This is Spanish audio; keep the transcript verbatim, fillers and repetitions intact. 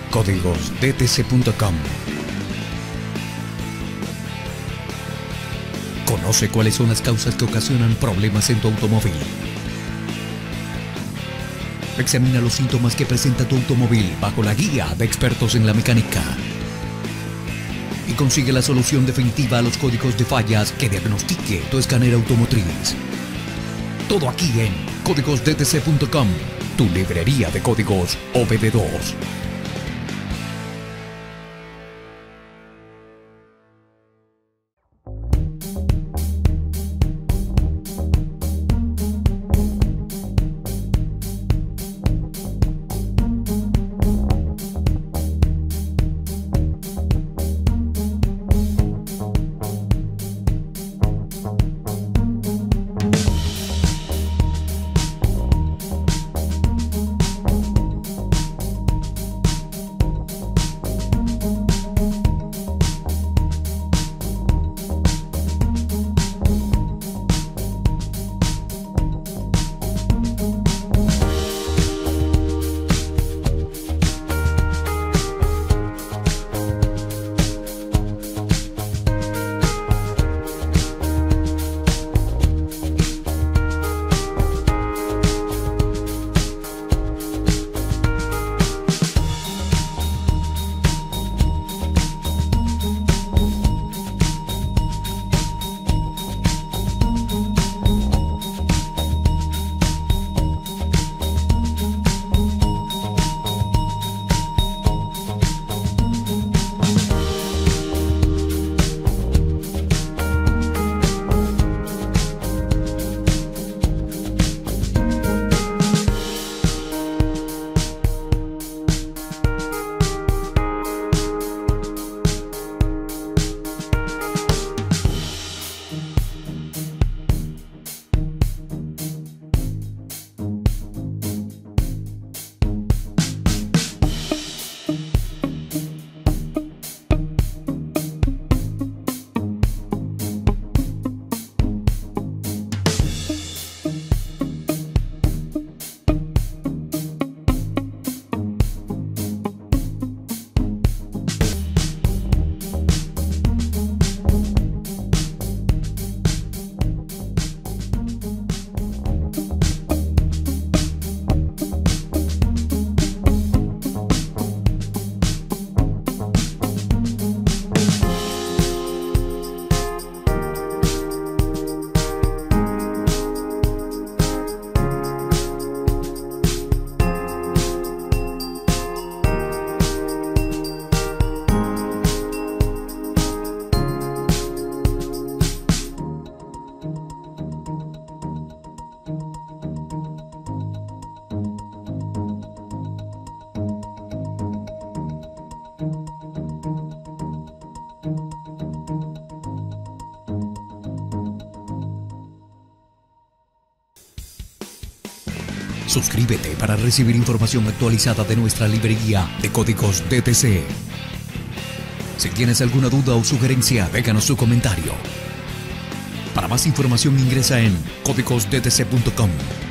códigos d t c punto com. Conoce cuáles son las causas que ocasionan problemas en tu automóvil. Examina los síntomas que presenta tu automóvil bajo la guía de expertos en la mecánica. Y consigue la solución definitiva a los códigos de fallas que diagnostique tu escáner automotriz. Todo aquí en códigos d t c punto com, tu librería de códigos O B D dos. Suscríbete para recibir información actualizada de nuestra librería de códigos D T C. Si tienes alguna duda o sugerencia, déjanos tu comentario. Para más información ingresa en códigos d t c punto com.